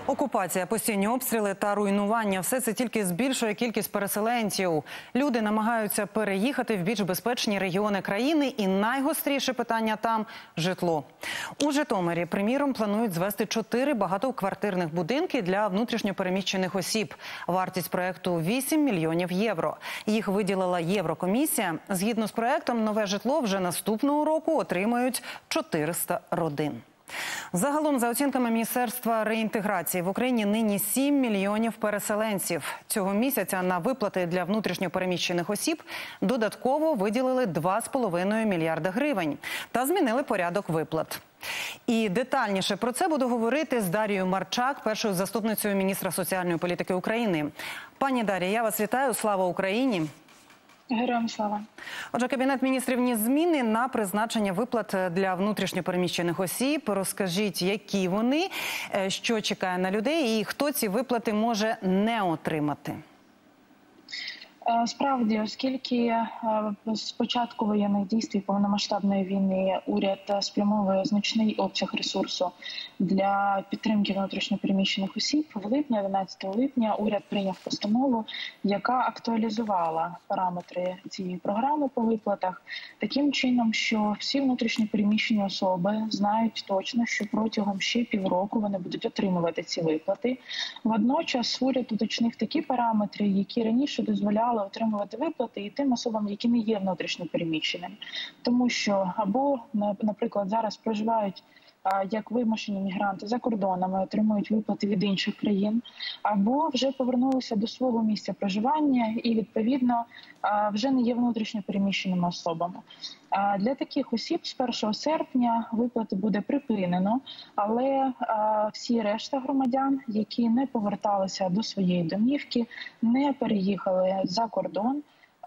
Окупація, постійні обстріли та руйнування – все це тільки збільшує кількість переселенців. Люди намагаються переїхати в більш безпечні регіони країни, і найгостріше питання там – житло. У Житомирі, приміром, планують звести 4 багатоквартирних будинки для внутрішньопереміщених осіб. Вартість проєкту – 8 мільйонів євро. Їх виділила Єврокомісія. Згідно з проєктом, нове житло вже наступного року отримають 400 родин. Загалом, за оцінками Міністерства реінтеграції, в Україні нині 7 мільйонів переселенців. Цього місяця на виплати для внутрішньопереміщених осіб додатково виділили 2,5 мільярда гривень та змінили порядок виплат. І детальніше про це буду говорити з Дарією Марчак, першою заступницею міністра соціальної політики України. Пані Дар'я, я вас вітаю. Слава Україні! Героям слава. Отже, Кабінет міністрів вніс зміни на призначення виплат для внутрішньопереміщених осіб. Розкажіть, які вони, що чекає на людей і хто ці виплати може не отримати? Справді, оскільки з початку воєнних дій і повномасштабної війни уряд спрямовує значний обсяг ресурсу для підтримки внутрішньопереміщених осіб, в липні, 11 липня, уряд прийняв постанову, яка актуалізувала параметри цієї програми по виплатах таким чином, що всі внутрішньопереміщені особи знають точно, що протягом ще півроку вони будуть отримувати ці виплати. Водночас уряд уточнив такі параметри, які раніше дозволяли отримувати виплати і тим особам, які не є внутрішньо переміщеними. Тому що або, наприклад, зараз проживають як вимушені мігранти за кордонами, отримують виплати від інших країн, або вже повернулися до свого місця проживання і, відповідно, вже не є внутрішньо переміщеними особами. Для таких осіб з 1 серпня виплати буде припинено, але всі решта громадян, які не поверталися до своєї домівки, не переїхали за кордон,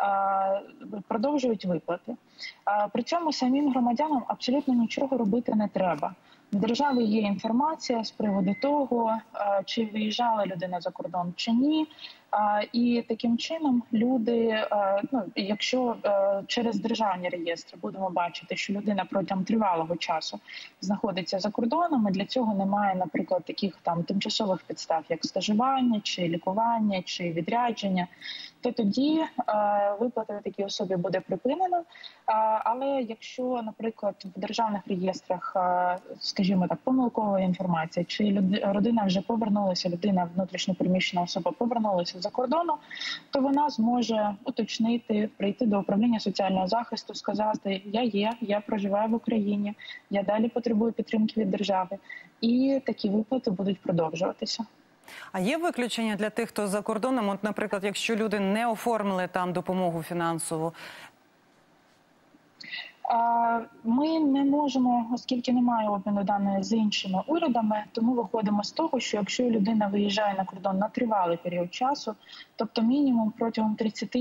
продовжують виплати. При цьому самим громадянам абсолютно нічого робити не треба. В державі є інформація з приводу того, чи виїжджала людина за кордон, чи ні. І таким чином люди, якщо через державні реєстри будемо бачити, що людина протягом тривалого часу знаходиться за кордоном, і для цього немає, наприклад, таких тимчасових підстав, як стажування, чи лікування, чи відрядження, то тоді виплата такій особі буде припинена. Але якщо, наприклад, в державних реєстрах, скажімо так, помилкова інформація, чи родина вже повернулася, людина внутрішньо переміщена особа повернулася за кордону, то вона зможе уточнити, прийти до управління соціального захисту, сказати: я проживаю в Україні, я далі потребую підтримки від держави. І такі виплати будуть продовжуватися. А є виключення для тих, хто за кордоном? От, наприклад, якщо люди не оформили там допомогу фінансову? Ми не можемо, оскільки немає обміну даними з іншими урядами, тому виходимо з того, що якщо людина виїжджає на кордон на тривалий період часу, тобто мінімум протягом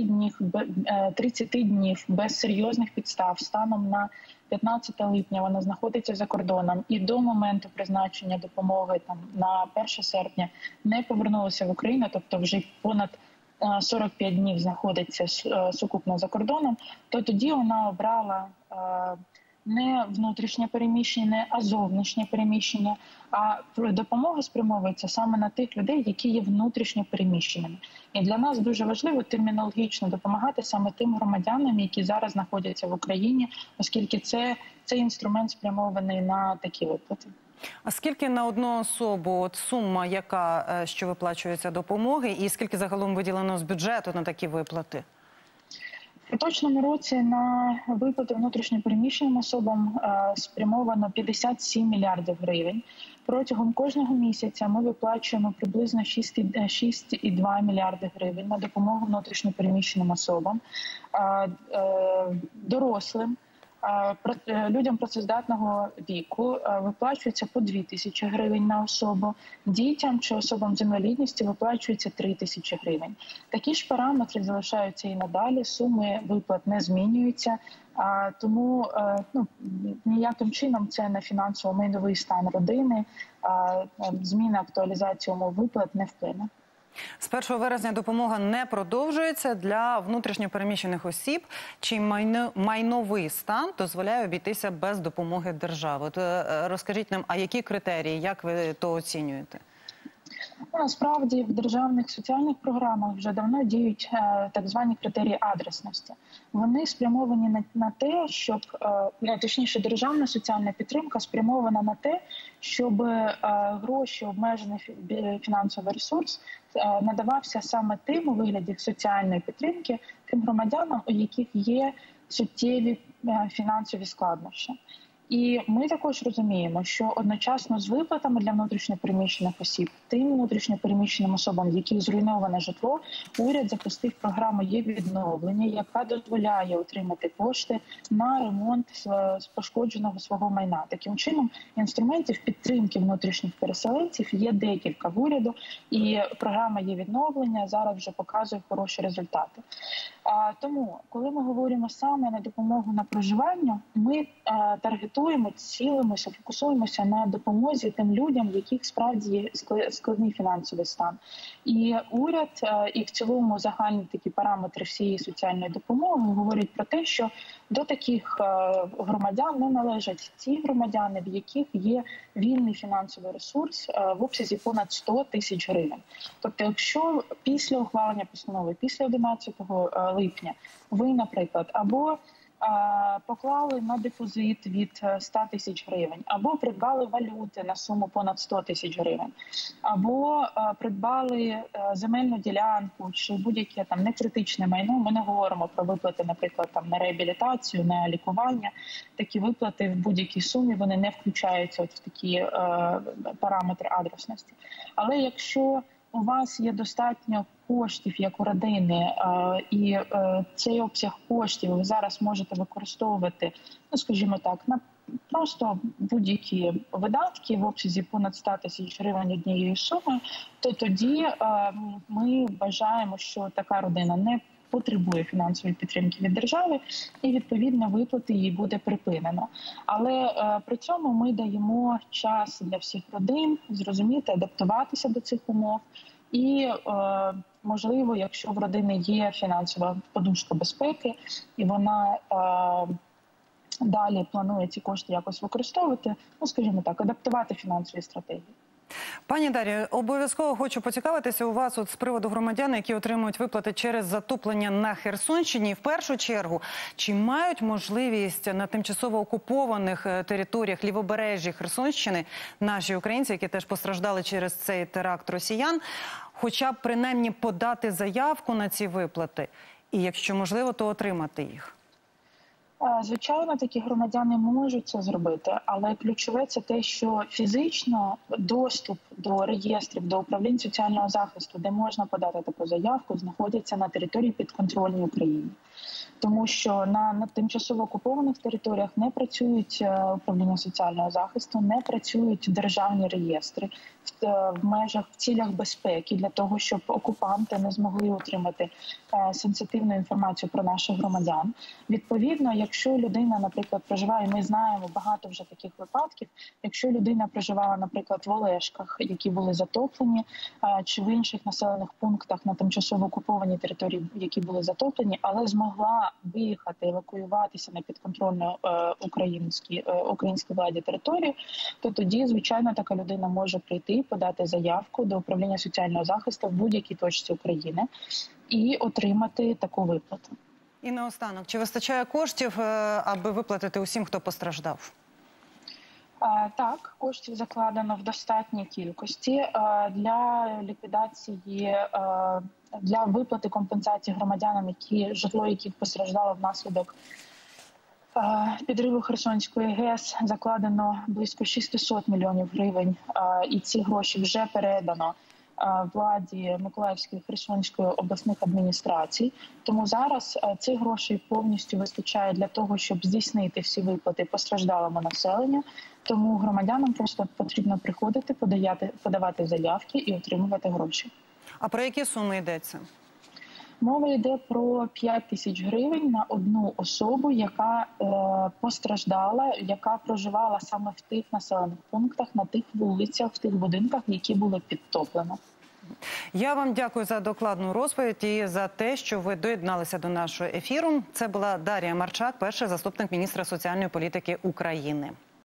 30 днів без серйозних підстав, станом на 15 липня вона знаходиться за кордоном і до моменту призначення допомоги на 1 серпня не повернулася в Україну, тобто вже понад 45 днів знаходиться сукупно за кордоном, то тоді вона обрала не внутрішнє переміщення, а зовнішнє переміщення. А допомога спрямовується саме на тих людей, які є внутрішньо переміщеними. І для нас дуже важливо термінологічно допомагати саме тим громадянам, які зараз знаходяться в Україні, оскільки цей інструмент спрямований на такі виплати. А скільки на одну особу сума, яка що виплачується допомоги, і скільки загалом виділено з бюджету на такі виплати? В поточному році на виплати внутрішньопереміщеним особам спрямовано 57 мільярдів гривень. Протягом кожного місяця ми виплачуємо приблизно 6,2 мільярди гривень на допомогу внутрішньопереміщеним особам, дорослим. Людям працездатного віку виплачується по 2 тисячі гривень на особу, дітям чи особам з інвалідністю виплачується 3 тисячі гривень. Такі ж параметри залишаються і надалі, суми виплат не змінюються, тому ніяким чином це на фінансово-майновий стан родини, зміна, актуалізація умов виплат не вплине. З 1 вересня допомога не продовжується для внутрішньопереміщених осіб, чий майновий стан дозволяє обійтися без допомоги держави. Розкажіть нам, а які критерії, як ви то оцінюєте? Ну, насправді в державних соціальних програмах вже давно діють так звані критерії адресності. Вони спрямовані на те, щоб точніше, державна соціальна підтримка спрямована на те, щоб гроші, обмежений фінансовий ресурс надавався саме тим у вигляді соціальної підтримки тим громадянам, у яких є суттєві фінансові складнощі. І ми також розуміємо, що одночасно з виплатами для внутрішньопереміщених осіб, тим внутрішньопереміщеним особам, в яких зруйноване житло, уряд запустив програму «Є відновлення», яка дозволяє отримати кошти на ремонт з пошкодженого свого майна. Таким чином, інструментів підтримки внутрішніх переселенців є декілька в уряду, і програма «Є відновлення» зараз вже показує хороші результати. Тому, коли ми говоримо саме на допомогу на проживання, ми таргетуємо, цілимося, фокусуємося на допомозі тим людям, в яких справді є складний фінансовий стан. І уряд, і в цілому загальні такі параметри всієї соціальної допомоги говорять про те, що до таких громадян не належать ті громадяни, в яких є вільний фінансовий ресурс в обсязі понад 100 тисяч гривень. Тобто, якщо після ухвалення постанови, після 11 липня, ви, наприклад, або поклали на депозит від 100 тисяч гривень, або придбали валюти на суму понад 100 тисяч гривень, або придбали земельну ділянку чи будь-яке там некритичне майно. Ми не говоримо про виплати, наприклад, там на реабілітацію, на лікування. Такі виплати в будь-якій сумі вони не включаються в такі параметри адресності. Але якщо у вас є достатньо коштів, як у родини, і цей обсяг коштів ви зараз можете використовувати, ну, скажімо так, на просто будь-які видатки в обсязі понад 100 тисяч гривень однією сумою, то тоді ми вважаємо, що така родина не потребує фінансової підтримки від держави, і, відповідно, виплати їй буде припинено. Але при цьому ми даємо час для всіх родин зрозуміти, адаптуватися до цих умов. І, можливо, якщо в родини є фінансова подушка безпеки, і вона далі планує ці кошти якось використовувати, ну, скажімо так, адаптувати фінансові стратегії. Пані Дар'я, обов'язково хочу поцікавитися у вас з приводу громадян, які отримують виплати через затоплення на Херсонщині. В першу чергу, чи мають можливість на тимчасово окупованих територіях лівобережжя Херсонщини наші українці, які теж постраждали через цей теракт росіян, хоча б принаймні подати заявку на ці виплати? І якщо можливо, то отримати їх? Звичайно, такі громадяни можуть це зробити, але ключове – це те, що фізично доступ до реєстрів, до управлінь соціального захисту, де можна подати таку заявку, знаходяться на території підконтрольній Україні. Тому що на тимчасово окупованих територіях не працюють управління соціального захисту, не працюють державні реєстри в цілях безпеки, для того, щоб окупанти не змогли отримати сенситивну інформацію про наших громадян. Відповідно, якщо людина, наприклад, проживає, ми знаємо багато вже таких випадків, якщо людина проживала, наприклад, в Олешках, які були затоплені, чи в інших населених пунктах на тимчасово окупованій території, які були затоплені, але змогла виїхати, евакуюватися на підконтрольну українській владі територію, то тоді, звичайно, така людина може прийти, подати заявку до управління соціального захисту в будь-якій точці України і отримати таку виплату. І наостанок, чи вистачає коштів, аби виплатити усім, хто постраждав? Так, коштів закладено в достатній кількості для ліквідації, для виплати компенсації громадянам, житло яких постраждало внаслідок підриву Херсонської ГЕС, закладено близько 600 мільйонів гривень, і ці гроші вже передано владі Миколаївської, Херсонської обласних адміністрацій. Тому зараз цих грошей повністю вистачає для того, щоб здійснити всі виплати постраждалому населенню. Тому громадянам просто потрібно приходити, подавати заявки і отримувати гроші. А про які суми йдеться? Мова йде про 5 тисяч гривень на одну особу, яка постраждала, яка проживала саме в тих населених пунктах, на тих вулицях, в тих будинках, які були підтоплено. Я вам дякую за докладну розповідь і за те, що ви доєдналися до нашого ефіру. Це була Дар'я Марчак, перший заступник міністра соціальної політики України.